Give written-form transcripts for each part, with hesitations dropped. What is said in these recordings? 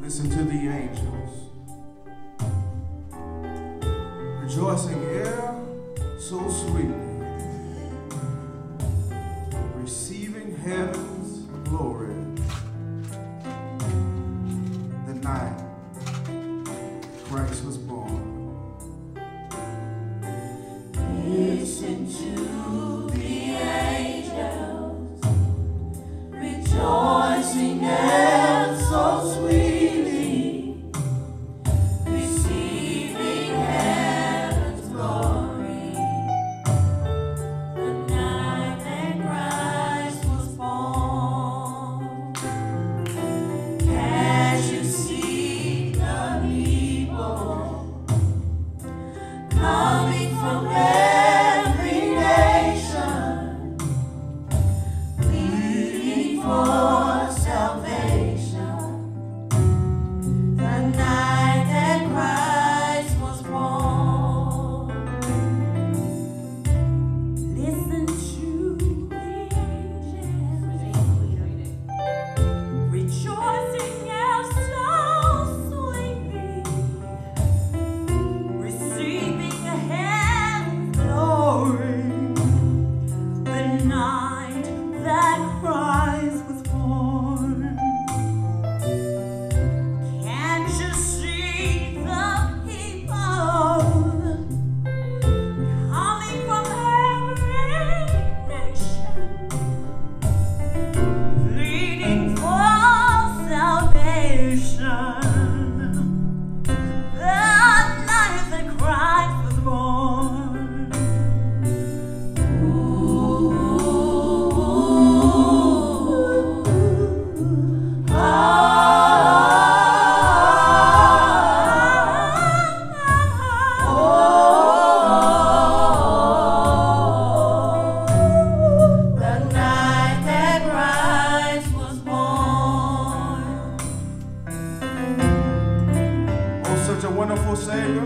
Listen to the angels rejoicing air so sweetly, receiving heaven's glory. The night Christ was born. Listen to the angels rejoicing ever so sweetly, receiving heaven's glory. The night that Christ was born. Can't you see the people coming from every nation, pleading for salvation? The night that Christ was born. Listen to the angels rejoicing ever so sweetly, receiving heaven's glory. The night that Christ was born. Can't you see the people coming from every nation, pleading for salvation? The night that Christ was born. The night that Christ was born. Oh, such a wonderful Savior.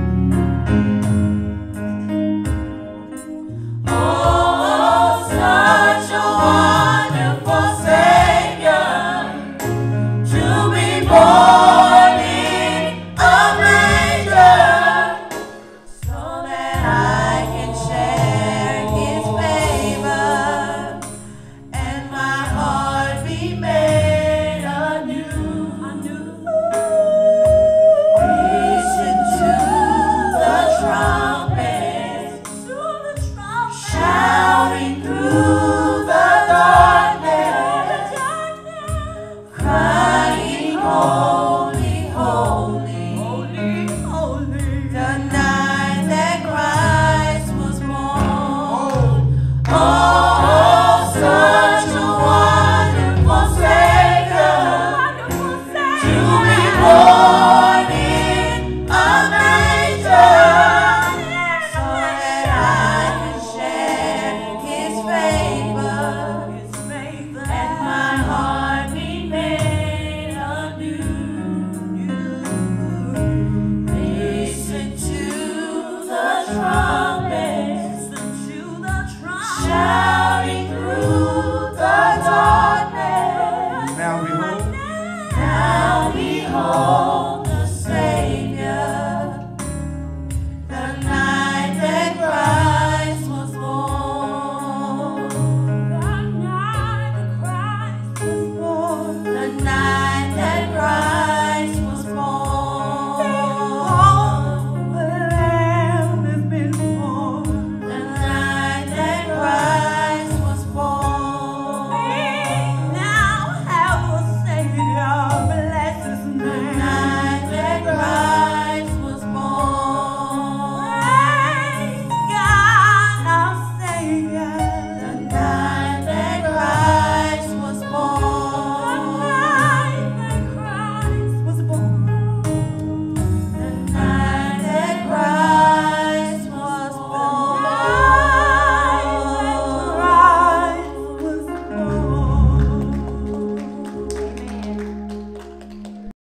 Oh, such a wonderful Savior, to be born in a manger, so that I can share His favor and my heart be made anew. Listen to the trumpets shouting through the darkness, crying,